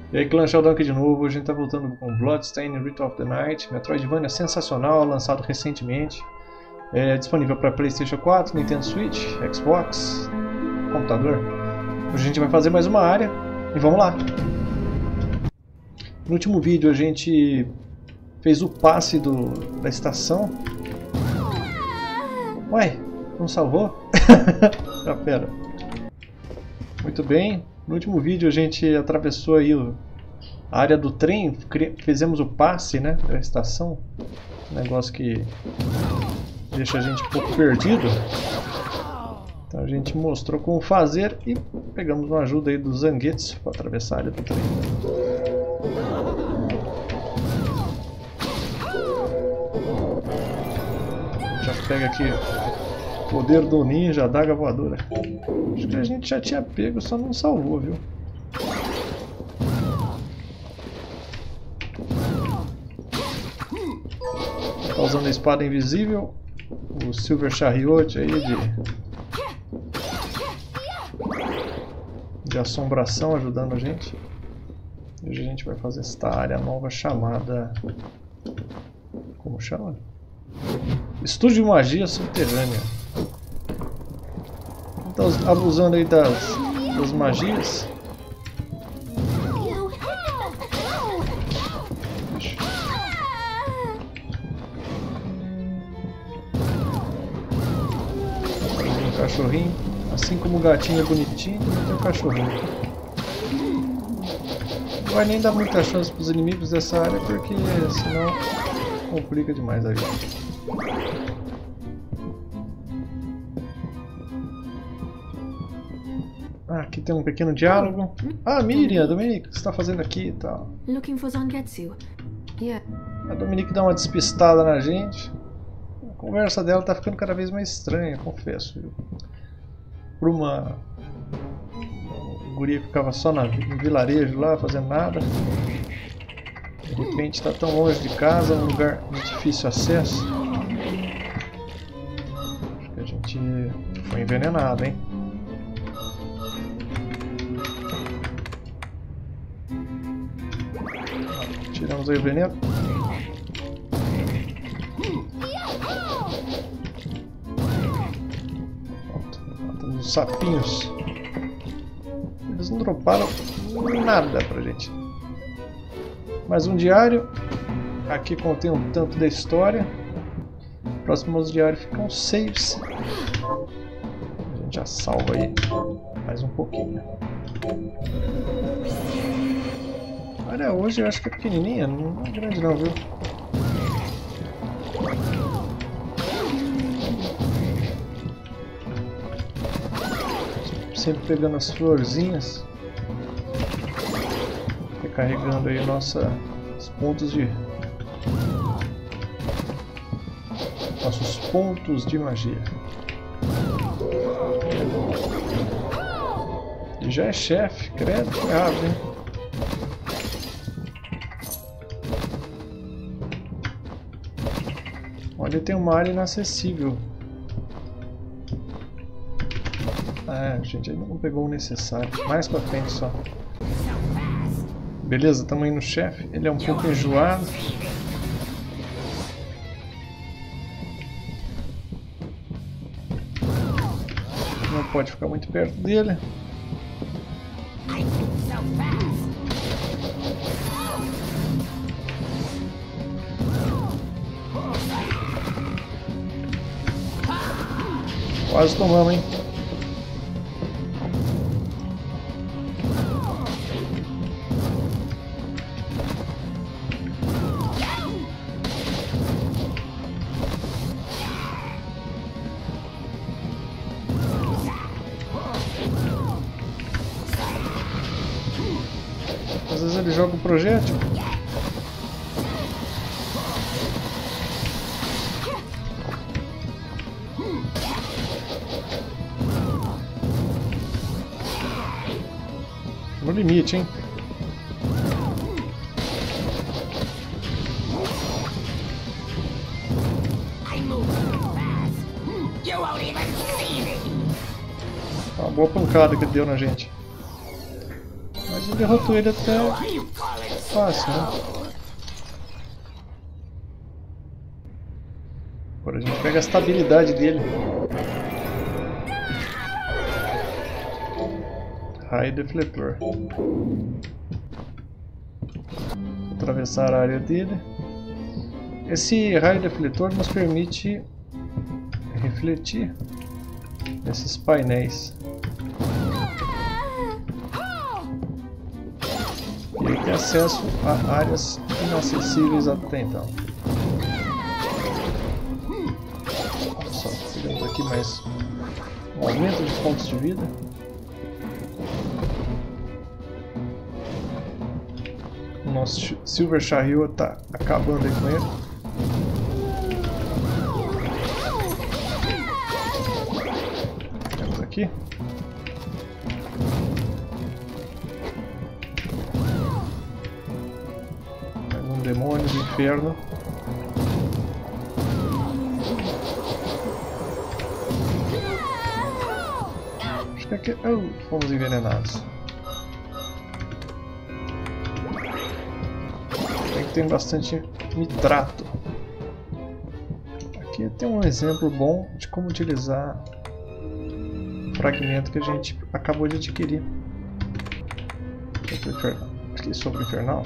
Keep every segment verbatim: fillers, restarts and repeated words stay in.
E aí, clã Sheldon aqui de novo. A gente tá voltando com Bloodstained Ritual of the Night, Metroidvania sensacional, lançado recentemente. É disponível para PlayStation quatro, Nintendo Switch, Xbox, computador. Hoje a gente vai fazer mais uma área e vamos lá. No último vídeo a gente fez o passe do, da estação. Ué, não salvou? Ah, pera. Muito bem. No último vídeo a gente atravessou aí o, a área do trem, fizemos o passe, né, da estação. Um negócio que deixa a gente um pouco perdido. Então a gente mostrou como fazer e pegamos uma ajuda aí do Zangetsu para atravessar a área do trem. Já pega aqui o poder do ninja, a adaga voadora. Acho que a gente já tinha pego, só não salvou, viu? Tá usando a espada invisível, o Silver Chariot aí de, de assombração ajudando a gente. Hoje a gente vai fazer esta área nova chamada... Como chama? Estúdio de Magia Subterrânea. Então, abusando aí das, das magias. Tem um cachorrinho. Assim como o gatinho é bonitinho, também tem um cachorrinho. Não vai nem dar muita chance para os inimigos dessa área, porque senão complica demais a vida. Ah, aqui tem um pequeno diálogo. Ah, Miriam, Dominique, o que você está fazendo aqui e tal? Looking for Zangetsu. Yeah. A Dominique dá uma despistada na gente. A conversa dela está ficando cada vez mais estranha, confesso. Por uma guria que ficava só na, no vilarejo lá, fazendo nada. De repente está tão longe de casa, um lugar de difícil acesso. Acho que a gente foi envenenado, hein? Tiramos aí o veneno. Pronto, matamos os sapinhos. Eles não droparam nada pra gente. Mais um diário. Aqui contém um tanto da história. Próximo aos diários ficam saves. A gente já salva aí mais um pouquinho. Olha, hoje eu acho que é pequenininha, não é grande não, viu? Sempre pegando as florzinhas. Recarregando aí nossa, os pontos de... Nossos pontos de magia. E já é chefe, credo, que errado, hein? Olha, tem uma área inacessível. Ah, gente, ainda não pegou o necessário. Mais pra frente só. Beleza, estamos aí no chefe. Ele é um pouco enjoado. Não pode ficar muito perto dele. Quase tomamos, hein? Às vezes ele joga um projétil. No limite, hein? Uma boa pancada que ele deu na gente. Mas Mas derrotou ele até fácil, né? Agora a gente pega a estabilidade dele. Raio defletor. Atravessar a área dele. Esse raio defletor nos permite refletir nesses painéis. E ele tem acesso a áreas inacessíveis até então. Olha só, pegamos aqui mais um aumento de pontos de vida. O nosso Silver Shahryur está acabando aí com ele. Temos aqui. Mais um demônio do inferno. Acho que aqui. Oh, fomos envenenados. Tem bastante nitrato. Aqui tem um exemplo bom de como utilizar o fragmento que a gente acabou de adquirir. Aqui sobre infernal.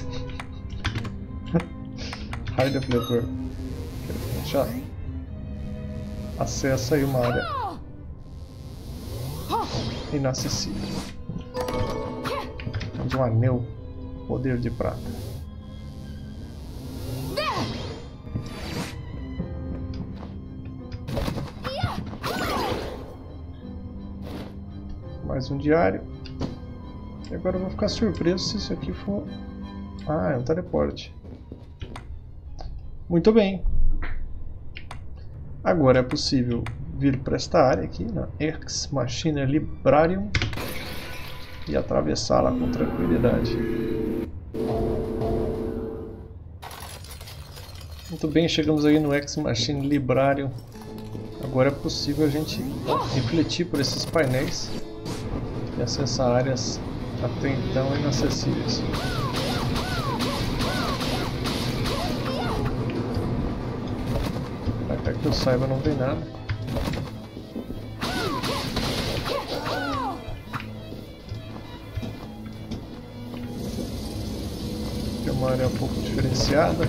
Raio defletor. Já acessa aí uma área inacessível. Temos um anel poder de prata. Mais um diário. E agora eu vou ficar surpreso se isso aqui for... Ah, é um teleporte. Muito bem. Agora é possível vir para esta área aqui, na Ex Machina Librarium, e atravessá-la com tranquilidade. Muito bem, chegamos aí no Ex Machina Librarium. Agora é possível a gente refletir por esses painéis e acessar áreas até então inacessíveis. Até que eu saiba, não tem nada. Tem uma área um pouco diferenciada.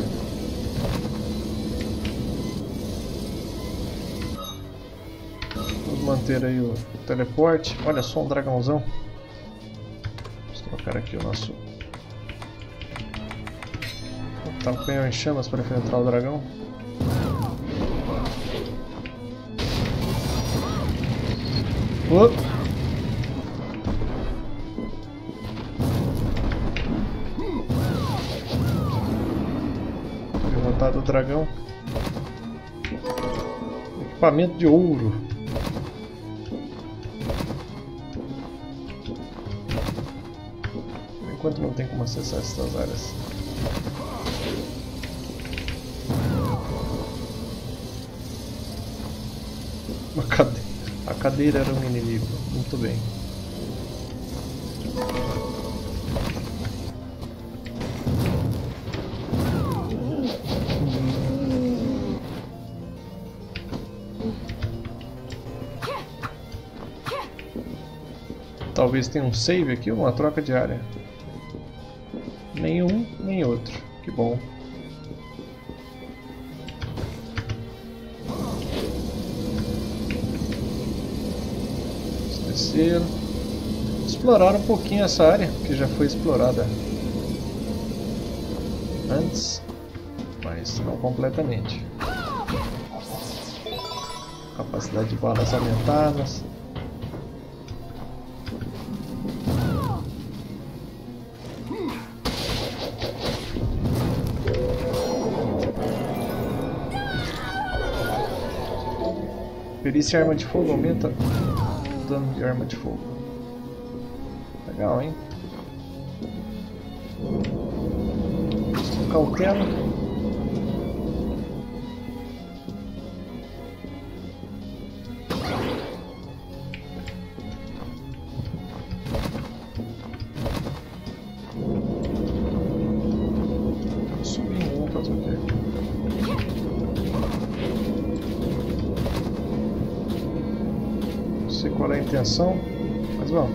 Vamos manter aí o teleporte. Olha só, um dragãozão. Vamos trocar aqui o nosso... Tá com o canhão em chamas para enfrentar o dragão. Oh. Derrotado o dragão. Equipamento de ouro. Por enquanto não tem como acessar essas áreas. Uma cadeira. A cadeira era um inimigo. Muito bem. Talvez tenha um save aqui ou uma troca de área. Nenhum, nem outro. Que bom. Descer. Explorar um pouquinho essa área, que já foi explorada antes, mas não completamente. Capacidade de balas aumentadas. Perícia arma de fogo aumenta o dano de arma de fogo. Legal, hein? Cautela. qual é a intenção, mas vamos.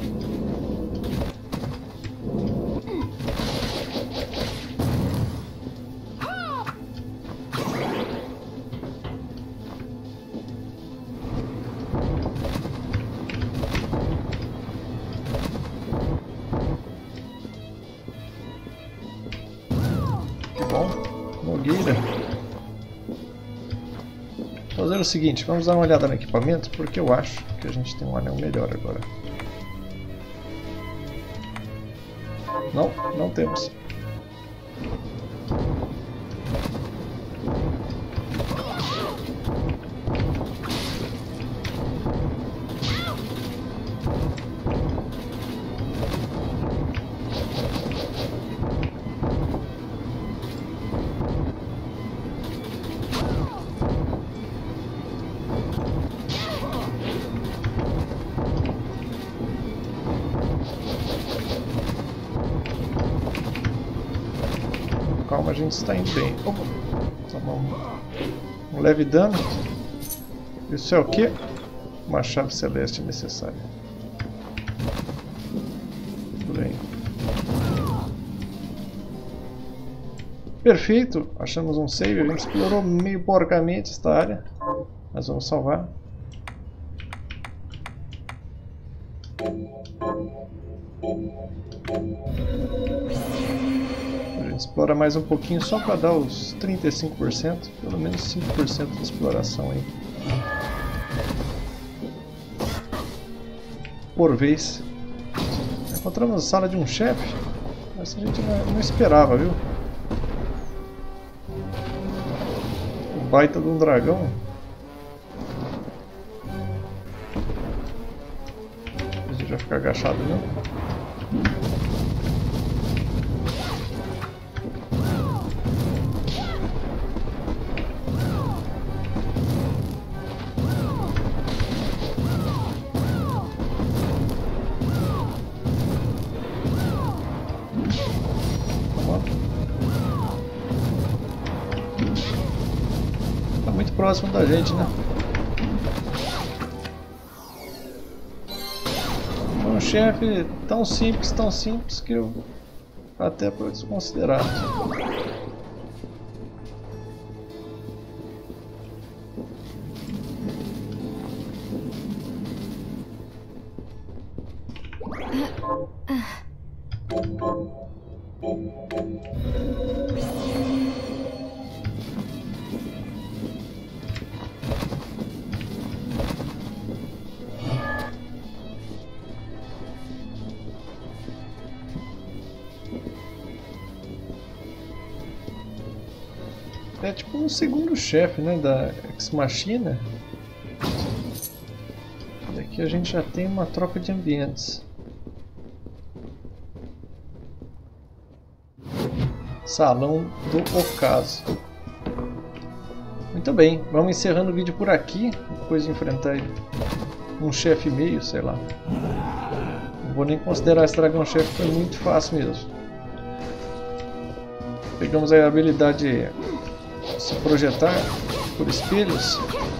Bom, Nogueira. Vou fazer o seguinte, vamos dar uma olhada no equipamento, porque eu acho que a gente tem um anel melhor agora. Não, não temos. Calma, a gente está indo bem. Opa, toma um, um leve dano. Isso é o que? Uma chave celeste necessária. Tudo bem. Perfeito, achamos um save. A gente explorou meio porcamente esta área, mas vamos salvar. A gente explora mais um pouquinho só para dar os trinta e cinco por cento, pelo menos cinco por cento de exploração aí por vez. Encontramos a sala de um chefe, essa a gente não, não esperava, viu? Um baita de um dragão. A gente vai ficar agachado, não? Tá muito próximo da gente, né? É um chefe tão simples, tão simples que eu até vou desconsiderar. É tipo um segundo chefe, né, da Ex Machina. E aqui a gente já tem uma troca de ambientes. Salão do Ocaso. Muito bem, vamos encerrando o vídeo por aqui. Depois de enfrentar um chefe meio, sei lá. Não vou nem considerar esse dragão chefe, foi muito fácil mesmo. Pegamos a habilidade de se projetar por espelhos.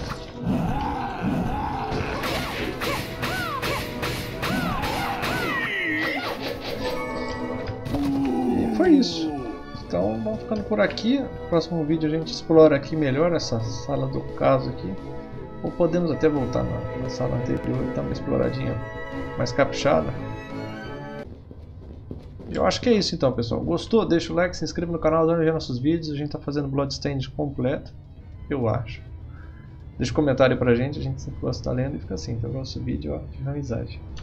E foi isso. Então vamos ficando por aqui. No próximo vídeo a gente explora aqui melhor essa sala do caso aqui. Ou podemos até voltar na, na sala anterior e dar uma exploradinha mais caprichada. Eu acho que é isso então, pessoal. Gostou? Deixa o like, se inscreva no canal, dá uma olhada nos nossos vídeos. A gente está fazendo Bloodstained completo, eu acho. Deixa um comentário pra gente, a gente sempre gosta de estar lendo e fica assim. Então o nosso vídeo ó, de amizade.